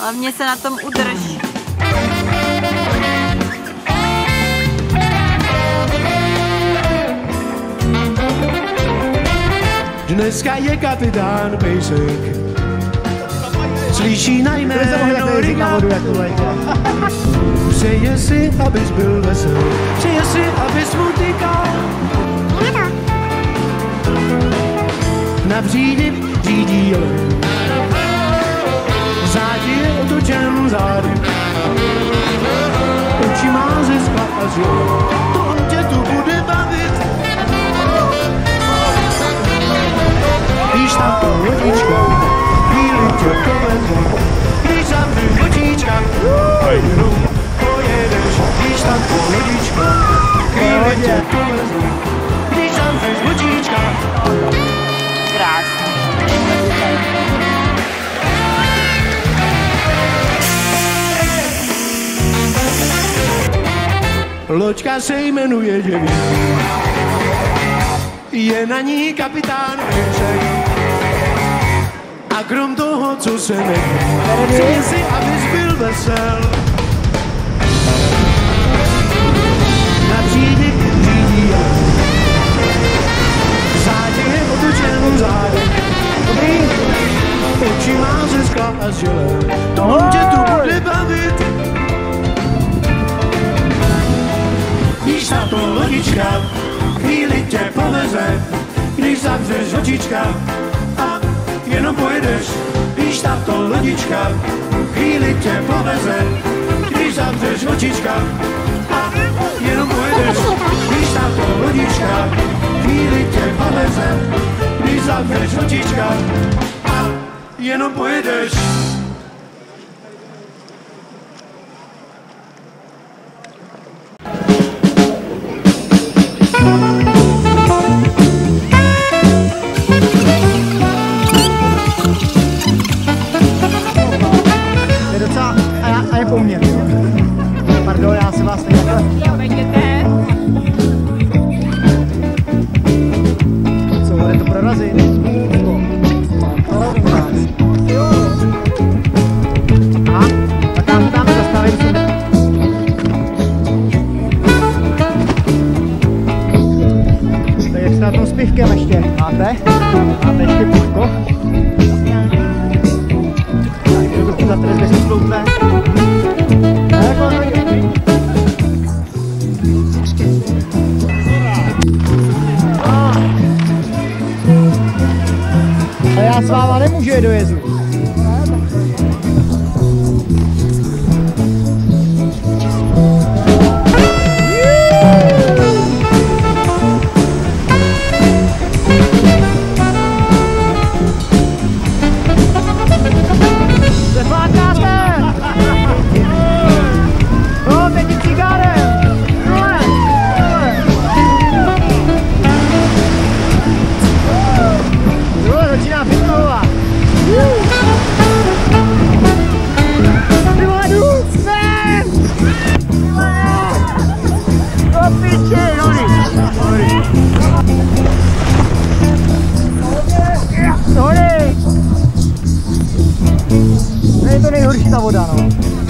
Hlavně se na tom udrž. Dneska je kapitán Pejsek. Slyší na jméno Rina. Přeje si, abys byl vesel. Přeje si, abys mu tykal. Na přídi řídí jelen. Zádi je otočen zády. Oči má ze skla a žil. To on tě tu bude bavit. Víš tam to lodička, chvíli tě poveze. Když zavřeš očíčka a jenom pojedeš. Víš tam to lodička, chvíli tě poveze. Když zavřeš očíčka. Krásný. Loďka se jmenuje Děví. Je na ní kapitán Pejsek. A krom toho, co se neví, přeji si, abys byl vesel. Na přídi řídí jelen. Zádi je otočen zády. Oči má ze skla a žile. To on tě tu bude bavit. Víš na to lodička, chvíli tě poveze. Když zavřeš očička a jenom pojedeš. Víš na to lodička, chvíli tě poveze. Když zavřeš očička a jenom pojedeš. Víš na to lodička, chvíli tě poveze. Když zavřeš očička a jenom pojedeš. A je poměr. Pardon, já se vás takhle. Co, bude to prorazit? Aha, a tam zastavím se. Tak jak jste na tom s pivkem ještě? Máte? Máte ještě pivko? Tak, to trochu zatrez, když se sloupne. A já s váma nemůžu jet do jezu. To je to nejhorší ta voda, no.